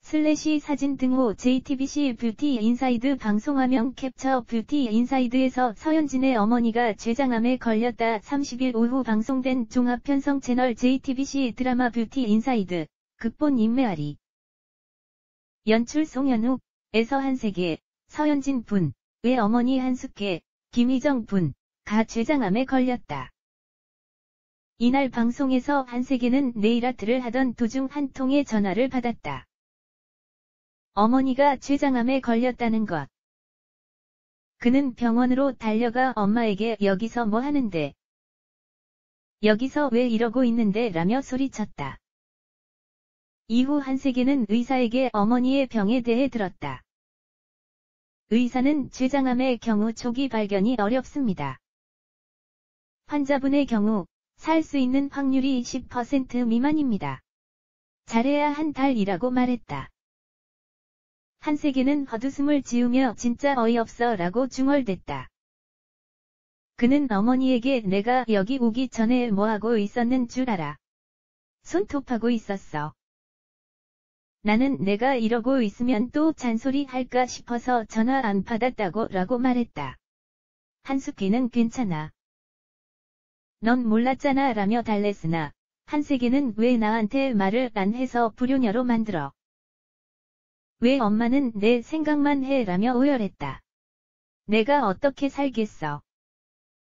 사진 등호 JTBC 뷰티 인사이드 방송화면 캡처 뷰티 인사이드에서 서현진의 어머니가 췌장암에 걸렸다. 30일 오후 방송된 종합편성 채널 JTBC 드라마 뷰티 인사이드. 극본 임메아리. 연출 송현욱. 에서 한세계. 서현진 분. 의 어머니 한숙혜. 김희정 분. 가 췌장암에 걸렸다. 이날 방송에서 한세계는 네일아트를 하던 도중 한 통의 전화를 받았다. 어머니가 췌장암에 걸렸다는 것. 그는 병원으로 달려가 엄마에게 여기서 뭐 하는데? 여기서 왜 이러고 있는데? 라며 소리쳤다. 이후 한세계는 의사에게 어머니의 병에 대해 들었다. 의사는 췌장암의 경우 초기 발견이 어렵습니다. 환자분의 경우 살 수 있는 확률이 10% 미만입니다. 잘해야 한 달이라고 말했다. 한세계는 헛웃음을 지으며 진짜 어이없어 라고 중얼댔다. 그는 어머니에게 내가 여기 오기 전에 뭐하고 있었는 줄 알아? 손톱하고 있었어. 나는 내가 이러고 있으면 또 잔소리 할까 싶어서 전화 안 받았다고 라고 말했다. 한숙희는 괜찮아. 넌 몰랐잖아 라며 달랬으나 한세계는 왜 나한테 말을 안 해서 불효녀로 만들어? 왜 엄마는 내 생각만 해? 라며 오열했다. 내가 어떻게 살겠어?